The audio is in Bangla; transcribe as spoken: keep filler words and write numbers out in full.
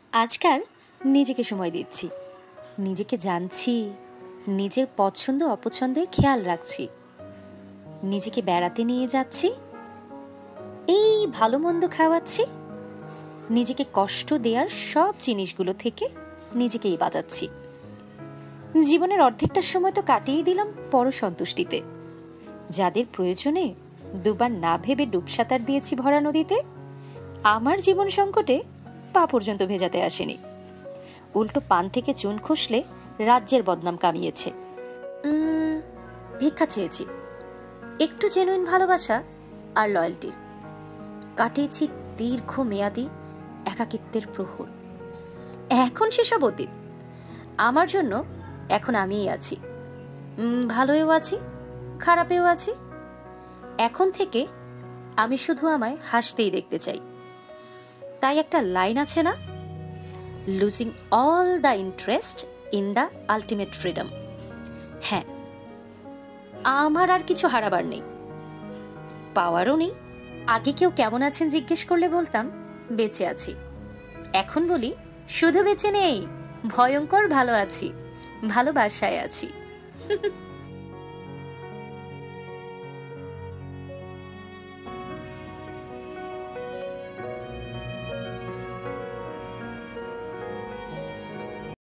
আজকাল নিজেকে সময় দিচ্ছি, নিজেকে জানছি, নিজের পছন্দ অপছন্দের খেয়াল রাখছি, নিজেকে বেড়াতে নিয়ে যাচ্ছি, এই ভালো মন্দ খাওয়াচ্ছি, নিজেকে কষ্ট দেওয়ার সব জিনিসগুলো থেকে নিজেকেই বাঁচাচ্ছি। জীবনের অর্ধেকটার সময় তো কাটিয়ে দিলাম পর সন্তুষ্টিতে। যাদের প্রয়োজনে দুবার না ভেবে ডুবসাঁতার দিয়েছি ভরা নদীতে, আমার জীবন সংকটে পা পর্যন্ত ভেজাতে আসেনি। উল্টো পান থেকে চুন খসলে রাজ্যের বদনাম কামিয়েছে। উম, ভিক্ষা চেয়েছি, একটু জেনুইন ভালোবাসা আর লয়্যালটির। কাটিয়েছি দীর্ঘ মেয়াদি একাকিত্বের প্রহর। এখন সেসব অতীত। আমার জন্য এখন আমিই আছি, ভালোও আছি, খারাপেও আছি। এখন থেকে আমি শুধু আমায় হাসতেই দেখতে চাই। তাই একটা লাইন আছে না, losing all the interest in the ultimate freedom. হ্যাঁ, আমার আর কিছু হারাবার নেই, পাওয়ারও নেই। আগে কেউ কেমন আছেন জিজ্ঞেস করলে বলতাম বেঁচে আছি। এখন বলি শুধু বেঁচে নেই, ভয়ঙ্কর ভালো আছি, ভালোবাসায় আছি।